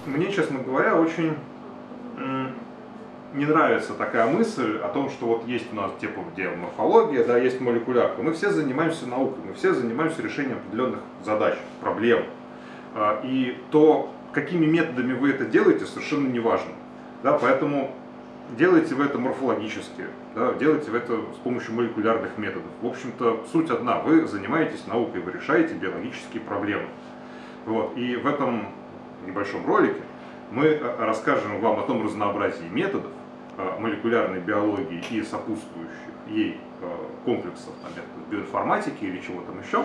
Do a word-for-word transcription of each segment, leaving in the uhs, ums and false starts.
мне, честно говоря, очень не нравится такая мысль о том, что вот есть у нас типа где морфология, да, есть молекулярка. Мы все занимаемся наукой, мы все занимаемся решением определенных задач, проблем. И то, какими методами вы это делаете, совершенно не важно. Да, поэтому делайте вы это морфологически, да, делайте вы это с помощью молекулярных методов. В общем-то, суть одна. Вы занимаетесь наукой, вы решаете биологические проблемы. Вот. И в этом небольшом ролике мы расскажем вам о том разнообразии методов молекулярной биологии и сопутствующих ей комплексов, методов биоинформатики или чего там еще,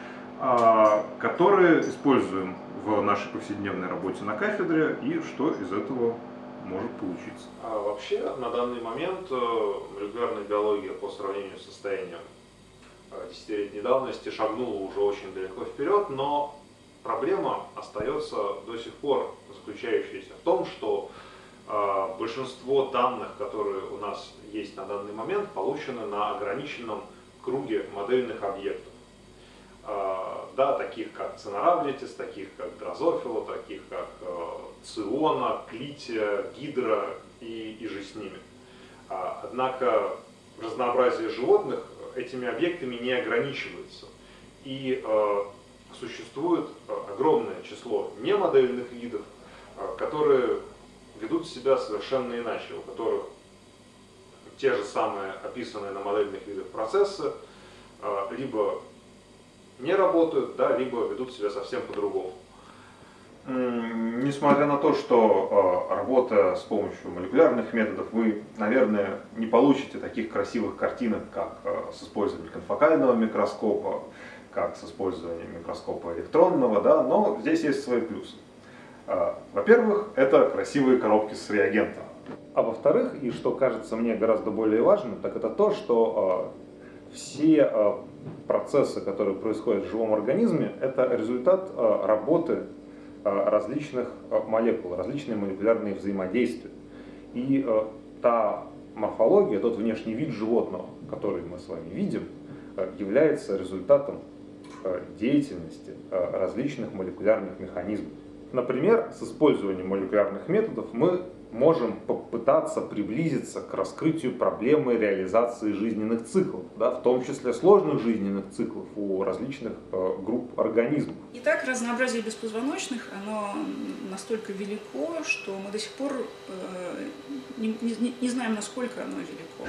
которые используем в нашей повседневной работе на кафедре и что из этого может получиться. А вообще, на данный момент молекулярная биология по сравнению с состоянием десятилетней давности шагнула уже очень далеко вперед, но проблема остается до сих пор заключающаяся в том, что э, большинство данных, которые у нас есть на данный момент, получены на ограниченном круге модельных объектов. Э, да, таких как Ценоравлитис, таких как Дрозофила, таких как э, Циона, Клития, Гидра и, и же с ними. Э, однако разнообразие животных этими объектами не ограничивается. И э, существует огромное число немодельных видов, которые ведут себя совершенно иначе, у которых те же самые описанные на модельных видах процессы либо не работают, да, либо ведут себя совсем по-другому. Несмотря на то, что работая с помощью молекулярных методов, вы, наверное, не получите таких красивых картинок, как с использованием конфокального микроскопа, как с использованием микроскопа электронного, да, но здесь есть свои плюсы. Во-первых, это красивые коробки с реагентом. А во-вторых, и что кажется мне гораздо более важным, так это то, что все процессы, которые происходят в живом организме, это результат работы различных молекул, различные молекулярные взаимодействия. И та морфология, тот внешний вид животного, который мы с вами видим, является результатом деятельности различных молекулярных механизмов. Например, с использованием молекулярных методов мы можем попытаться приблизиться к раскрытию проблемы реализации жизненных циклов, да, в том числе сложных жизненных циклов у различных э, групп организмов. Итак, разнообразие беспозвоночных, оно настолько велико, что мы до сих пор э, не, не, не знаем, насколько оно велико.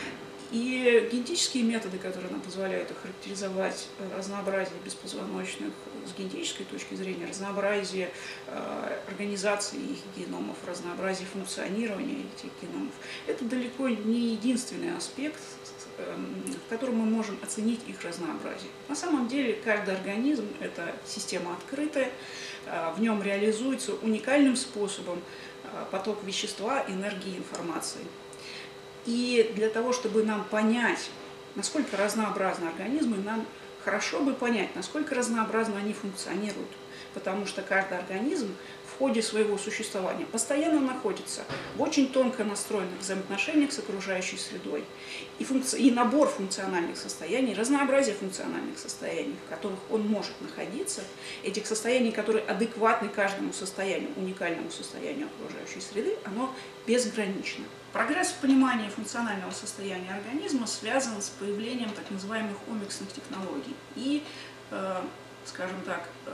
И генетические методы, которые нам позволяют охарактеризовать разнообразие беспозвоночных с генетической точки зрения, разнообразие э, организации их геномов, разнообразие функционирования этих геномов, это далеко не единственный аспект, э, в котором мы можем оценить их разнообразие. На самом деле каждый организм – это система открытая, э, в нем реализуется уникальным способом э, поток вещества, энергии, информации. И для того, чтобы нам понять, насколько разнообразны организмы, нам хорошо бы понять, насколько разнообразно они функционируют. Потому что каждый организм в ходе своего существования постоянно находится в очень тонко настроенных взаимоотношениях с окружающей средой. И, функци... и набор функциональных состояний, разнообразие функциональных состояний, в которых он может находиться, этих состояний, которые адекватны каждому состоянию, уникальному состоянию окружающей среды, оно безгранично. Прогресс в понимании функционального состояния организма связан с появлением так называемых омиксных технологий. И, э, скажем так, э,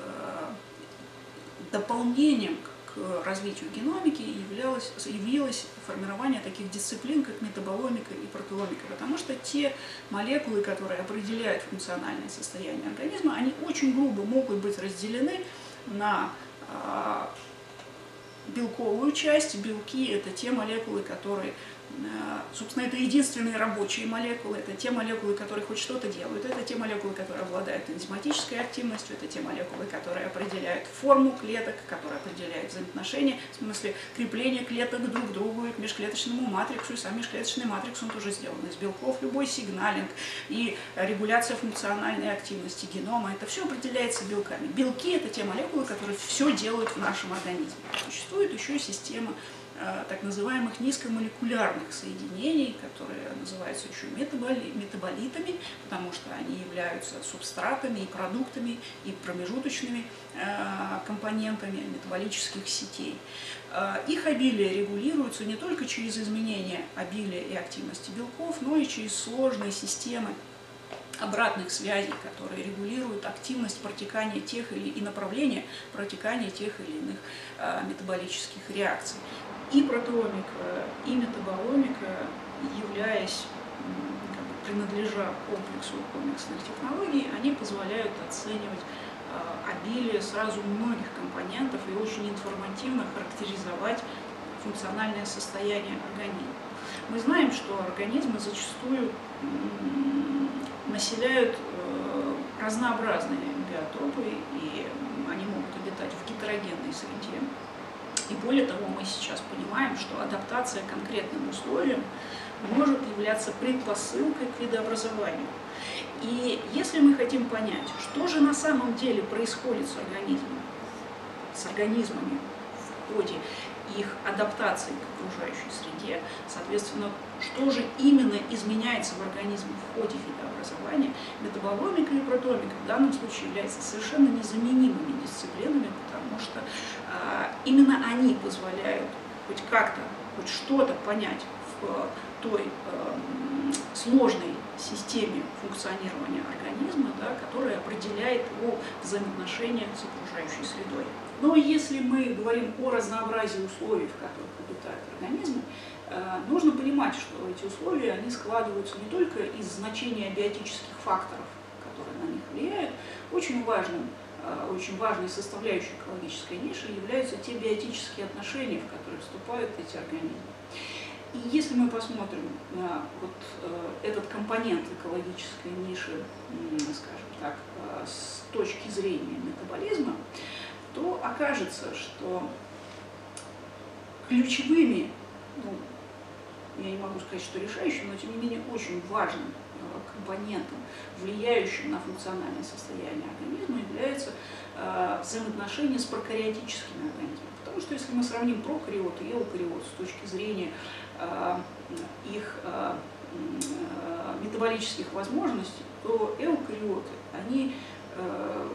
дополнением к развитию геномики являлось, явилось формирование таких дисциплин, как метаболомика и протеомика, потому что те молекулы, которые определяют функциональное состояние организма, они очень грубо могут быть разделены на э, белковую часть. Белки – это те молекулы, которые, собственно, это единственные рабочие молекулы, это те молекулы, которые хоть что-то делают, это те молекулы, которые обладают энзиматической активностью, это те молекулы, которые определяют форму клеток, которые определяют взаимоотношения, в смысле крепления клеток друг к другу и к межклеточному матриксу, и сам межклеточный матрикс, он тоже сделан из белков, любой сигналинг и регуляция функциональной активности генома, это все определяется белками. Белки – это те молекулы, которые все делают в нашем организме. Существует еще и система так называемых низкомолекулярных соединений, которые называются еще метаболи, метаболитами, потому что они являются субстратами и продуктами и промежуточными компонентами метаболических сетей. Их обилие регулируется не только через изменение обилия и активности белков, но и через сложные системы обратных связей, которые регулируют активность протекания тех или и направление протекания тех или иных а, метаболических реакций. И протеомика, и метаболомика, являясь, как бы, принадлежа комплексу комплексных технологий, они позволяют оценивать а, обилие сразу многих компонентов и очень информативно характеризовать функциональное состояние организма. Мы знаем, что организмы зачастую населяют э, разнообразные биотопы, и они могут обитать в гетерогенной среде. И более того, мы сейчас понимаем, что адаптация к конкретным условиям может являться предпосылкой к видообразованию. И если мы хотим понять, что же на самом деле происходит с организмом, с организмами в ходе их адаптации к окружающей среде, соответственно, что же именно изменяется в организме в ходе видообразования, метаболомика и протеомика в данном случае являются совершенно незаменимыми дисциплинами, потому что а, именно они позволяют хоть как-то, хоть что-то понять в той а, сложной системе функционирования организма, да, которая определяет его взаимоотношения с окружающей средой. Но если мы говорим о разнообразии условий, в которых обитают организмы, нужно понимать, что эти условия они складываются не только из значения биотических факторов, которые на них влияют. Очень важным, очень важной составляющей экологической ниши являются те биотические отношения, в которые вступают эти организмы. И если мы посмотрим на вот этот компонент экологической ниши, скажем так, с точки зрения метаболизма, то окажется, что ключевыми, ну, я не могу сказать, что решающим, но тем не менее очень важным компонентом, влияющим на функциональное состояние организма, является э, взаимоотношения с прокариотическими организмами. Потому что если мы сравним прокариот и эукариот с точки зрения э, их э, э, метаболических возможностей, то эукариоты, они э,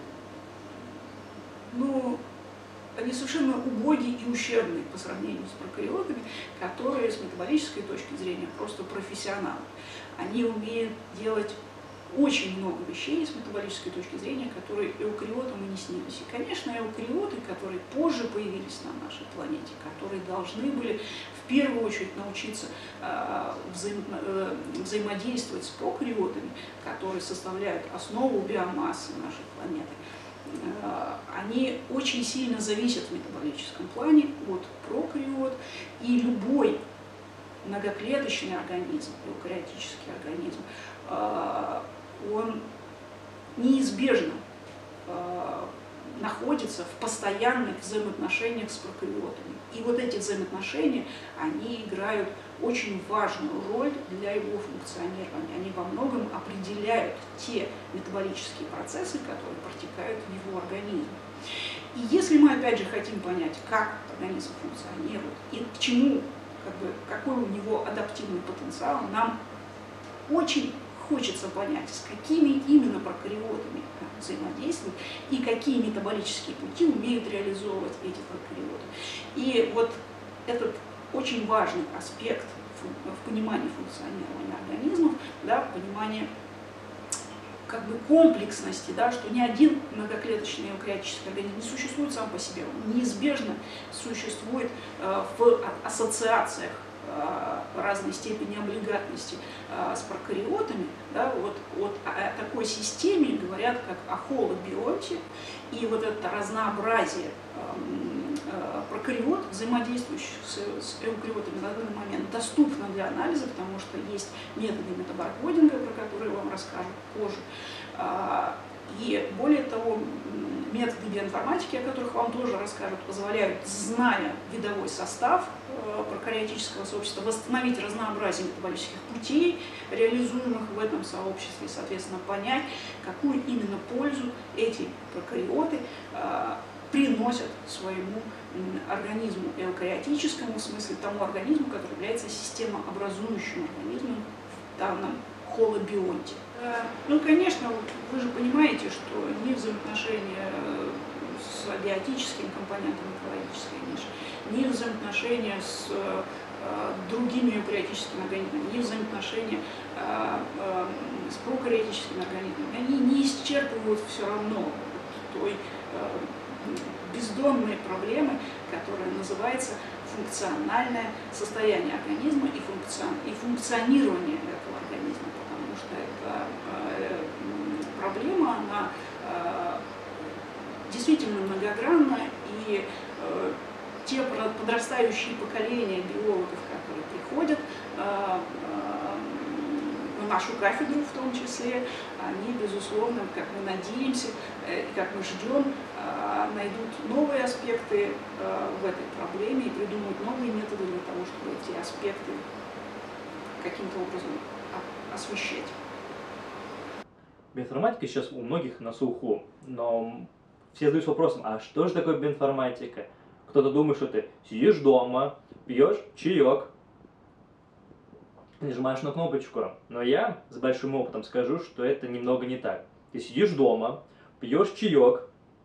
ну, они совершенно убогие и ущербные по сравнению с прокариотами, которые с метаболической точки зрения просто профессионалы. Они умеют делать очень много вещей с метаболической точки зрения, которые эукариотам и не снились. И, конечно, эукариоты, которые позже появились на нашей планете, которые должны были в первую очередь научиться э, взаим, э, взаимодействовать с прокариотами, которые составляют основу биомассы нашей планеты, они очень сильно зависят в метаболическом плане от прокариот, и любой многоклеточный организм, эукариотический организм, он неизбежно находится в постоянных взаимоотношениях с прокариотами. И вот эти взаимоотношения, они играют очень важную роль для его функционирования. Они во многом определяют те метаболические процессы, которые протекают в его организме. И если мы опять же хотим понять, как организм функционирует и к чему, как бы, какой у него адаптивный потенциал, нам очень хочется понять, с какими именно прокариотами взаимодействуют и какие метаболические пути умеют реализовывать эти прокариоты. И вот этот очень важный аспект в понимании функционирования организмов, да, в понимании как бы комплексности, да, что ни один многоклеточный эукариотический организм не существует сам по себе, он неизбежно существует э, в ассоциациях э, разной степени облигатности э, с прокариотами. Да, вот, вот о такой системе говорят как о холобионте, и вот это разнообразие э, прокариот, взаимодействующих с, с эукариотами на данный момент, доступно для анализа, потому что есть методы метабаркодинга, про которые вам расскажут позже. И более того, методы биоинформатики, о которых вам тоже расскажут, позволяют, зная видовой состав прокариотического сообщества, восстановить разнообразие метаболических путей, реализуемых в этом сообществе, и, соответственно, понять, какую именно пользу эти прокариоты приносят своему организму эукариотическому, в смысле тому организму, который является системообразующим организмом в данном холобионте. Ну, конечно, вы же понимаете, что ни взаимоотношения с абиотическим компонентом экологической ниши, ни взаимоотношения с другими эукариотическими организмами, ни взаимоотношения с прокариотическими организмами, они не исчерпывают все равно той бездонной проблемы, которая называется функциональное состояние организма и, функцион... и функционирование этого организма, потому что эта э, проблема, она э, действительно многогранна, и э, те подрастающие поколения биологов, которые приходят э, э, на нашу кафедру в том числе, они, безусловно, как мы надеемся, э, как мы ждем, э, найдут новые аспекты э, в этой проблеме и придумают новые методы для того, чтобы эти аспекты каким-то образом освещать. Биоинформатика сейчас у многих на слуху, но все задаются вопросом, а что же такое биоинформатика? Кто-то думает, что ты сидишь дома, пьешь чаек, нажимаешь на кнопочку. Но я с большим опытом скажу, что это немного не так. Ты сидишь дома, пьешь чаек,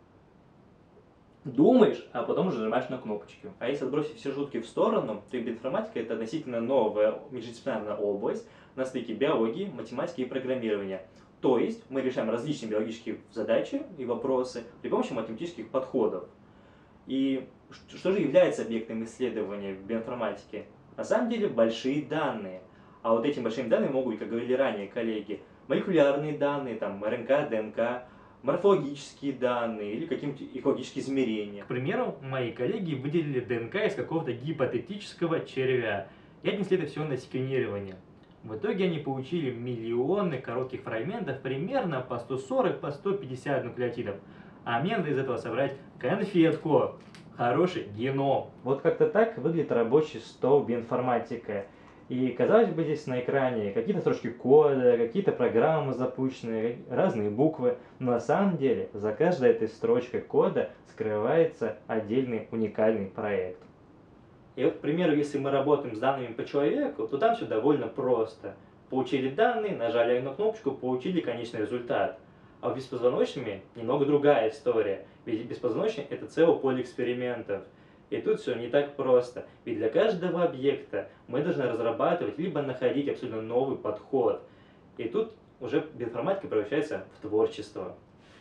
думаешь, а потом уже нажимаешь на кнопочки. А если отбросить все шутки в сторону, то биоинформатика — это относительно новая междисциплинарная область на стыке биологии, математики и программирования. То есть мы решаем различные биологические задачи и вопросы при помощи математических подходов. И что же является объектом исследования в биоинформатике? На самом деле большие данные. А вот этими большими данными могут быть, как говорили ранее коллеги, молекулярные данные, там РНК, ДНК, морфологические данные или какие-нибудь экологические измерения. К примеру, мои коллеги выделили ДНК из какого-то гипотетического червя и отнесли это все на секвенирование. В итоге они получили миллионы коротких фрагментов, примерно по сто сорок — по сто пятьдесят нуклеотидов. А мне надо из этого собрать конфетку. Хороший геном. Вот как-то так выглядит рабочий стол биоинформатика. И казалось бы, здесь на экране какие-то строчки кода, какие-то программы запущенные, разные буквы. Но на самом деле за каждой этой строчкой кода скрывается отдельный уникальный проект. И вот, к примеру, если мы работаем с данными по человеку, то там все довольно просто. Получили данные, нажали на кнопочку, получили конечный результат. А у беспозвоночными немного другая история. Ведь беспозвоночные — это целое поле экспериментов. И тут все не так просто. Ведь для каждого объекта мы должны разрабатывать либо находить абсолютно новый подход. И тут уже биоинформатика превращается в творчество.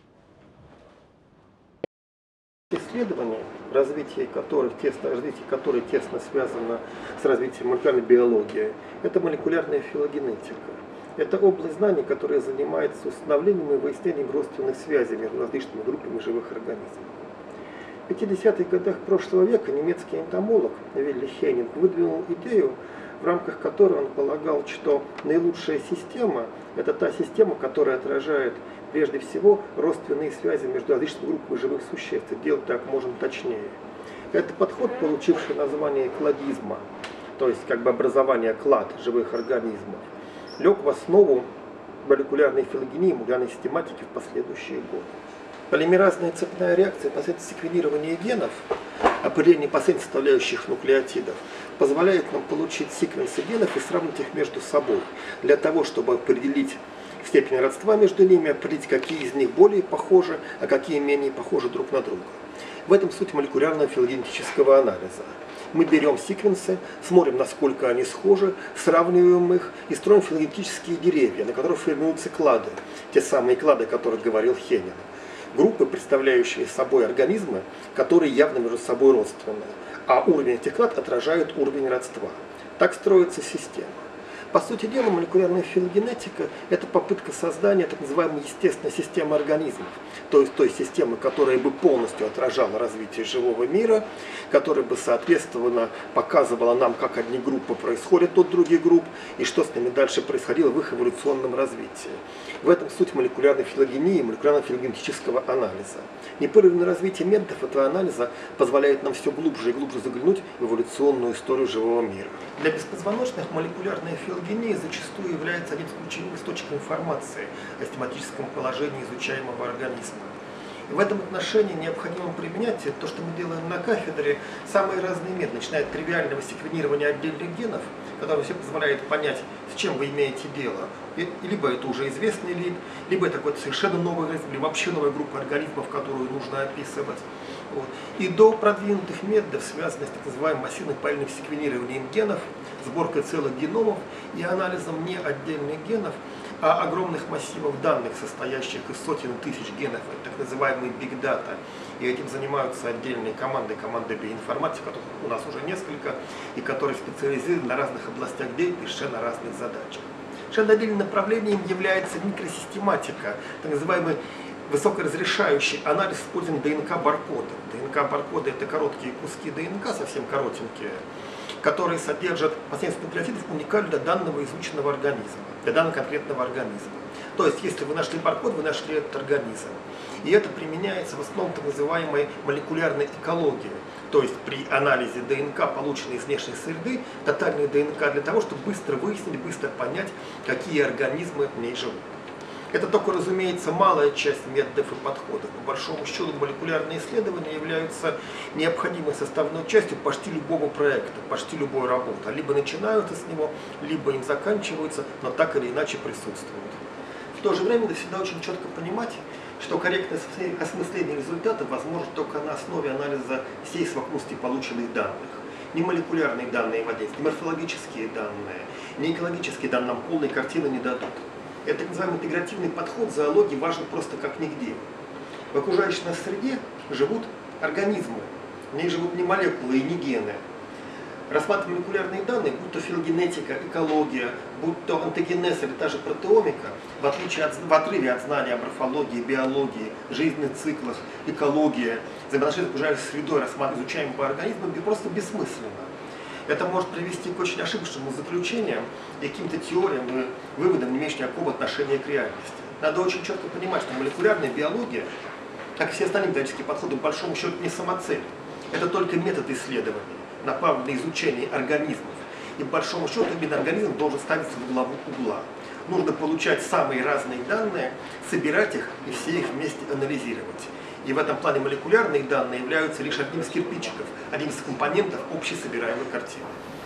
Исследования, развитие которых тесно, развитие которых тесно связано с развитием молекулярной биологии, это молекулярная филогенетика. Это область знаний, которая занимается установлением и выяснением родственных связей между различными группами живых организмов. В пятидесятых годах прошлого века немецкий энтомолог Вилли Хейнинг выдвинул идею, в рамках которой он полагал, что наилучшая система – это та система, которая отражает прежде всего родственные связи между различными группами живых существ, и делать так можно точнее. Это подход, получивший название кладизма, то есть как бы образование клад живых организмов, лег в основу молекулярной филогении и молекулярной систематики в последующие годы. Полимеразная цепная реакция посредством секвенирования генов, определение последних составляющих нуклеотидов, позволяет нам получить секвенсы генов и сравнить их между собой, для того, чтобы определить степень родства между ними, определить, какие из них более похожи, а какие менее похожи друг на друга. В этом суть молекулярного филогенетического анализа. Мы берем секвенсы, смотрим, насколько они схожи, сравниваем их и строим филогенетические деревья, на которых формируются клады, те самые клады, о которых говорил Хейнинг. Группы, представляющие собой организмы, которые явно между собой родственны, а уровень этих клад отражает уровень родства. Так строится система. По сути дела, молекулярная филогенетика – это попытка создания так называемой естественной системы организмов, то есть той системы, которая бы полностью отражала развитие живого мира, которая бы, соответственно, показывала нам, как одни группы происходят от других групп, и что с ними дальше происходило в их эволюционном развитии. В этом суть молекулярной филогении и молекулярно-филогенетического анализа. Непрерывное развитие методов этого анализа позволяет нам все глубже и глубже заглянуть в эволюционную историю живого мира. Для беспозвоночных молекулярная филогения зачастую является одним из ключевых источников информации о систематическом положении изучаемого организма. И в этом отношении необходимо применять то, что мы делаем на кафедре, самые разные методы, начиная от тривиального секвенирования отдельных генов, которое все позволяет понять, с чем вы имеете дело. И, либо это уже известный вид, либо это какой-то совершенно новый организм, или вообще новая группа организмов, которую нужно описывать. Вот. И до продвинутых методов, связанных с так называемым массивным параллельным секвенированием генов, сборкой целых геномов и анализом не отдельных генов, а огромных массивов данных, состоящих из сотен тысяч генов, это так называемый Big Data. И этим занимаются отдельные команды, команды биоинформатики, которых у нас уже несколько, и которые специализированы на разных областях деятельности, на разных задачах. Совершенно отдельным направлением является микросистематика, так называемый высокоразрешающий анализ использования ДНК-баркода. ДНК-баркоды – это короткие куски ДНК, совсем коротенькие, которые содержат посредством нуклеотидов уникально для данного изученного организма, для данного конкретного организма. То есть, если вы нашли баркод, вы нашли этот организм. И это применяется в основном так называемой молекулярной экологии. То есть, при анализе ДНК, полученной из внешней среды, тотальной ДНК, для того, чтобы быстро выяснить, быстро понять, какие организмы в ней живут. Это только, разумеется, малая часть методов и подходов. По большому счету, молекулярные исследования являются необходимой составной частью почти любого проекта, почти любой работы. Либо начинаются с него, либо им заканчиваются, но так или иначе присутствуют. В то же время надо всегда очень четко понимать, что корректное осмысление результатов возможно только на основе анализа всей совокупности полученных данных. Не молекулярные данные воздействия, не морфологические данные, не экологические данные нам полной картины не дадут. Это так называемый интегративный подход зоологии важен просто как нигде. В окружающей нас среде живут организмы, в ней живут не молекулы и не гены. Рассматривая молекулярные данные, будь то филогенетика, экология, будь то антогенез или та же протеомика, в, отличие от, в отрыве от знания о морфологии, биологии, жизненных циклах, экологии, взаимоотношениях с окружающей средой, рассматривая изучаемого организма, просто бессмысленно. Это может привести к очень ошибочным заключениям и каким-то теориям и выводам, не имеющим никакого отношения к реальности. Надо очень четко понимать, что молекулярная биология, как и все остальные методические подходы, по большому счету не самоцель. Это только метод исследования, направленный на изучение организмов. И по большому счету именно организм должен ставиться в главу угла. Нужно получать самые разные данные, собирать их и все их вместе анализировать. И в этом плане молекулярные данные являются лишь одним из кирпичиков, одним из компонентов общей собираемой картины.